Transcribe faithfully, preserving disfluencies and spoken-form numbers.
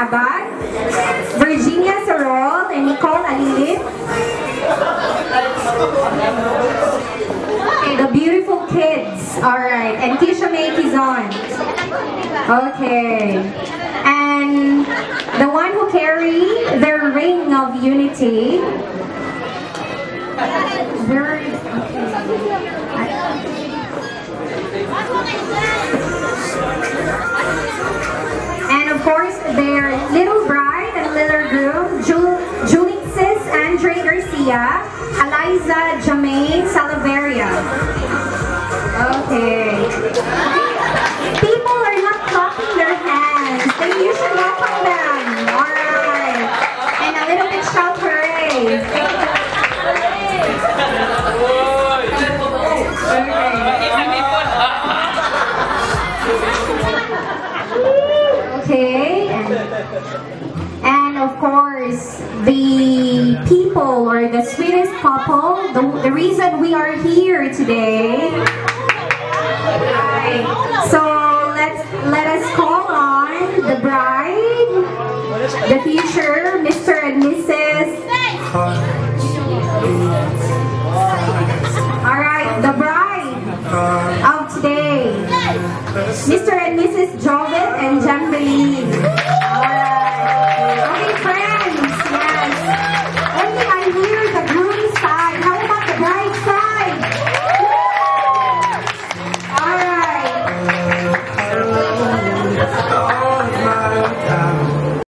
Abad, Virginia Sarol, and Nicole Alilip. Okay, the beautiful kids. Alright, and Tisha May Kizon. Okay. And the one who carry their ring of unity. Where is, and of course, their little bride and little groom, Jul Julixis Andre Garcia, Eliza Jamaine Salaveria. Okay. People are not clapping their hands. Then you should welcome them. Alright. And a little bit shout hooray. Okay, and, and of course, the people or the sweetest couple, the, the reason we are here today. Right. So let's let us call on the bride, the future Mister and Missus All right, the bride of today, Mister and Missus Jovet and Jambeline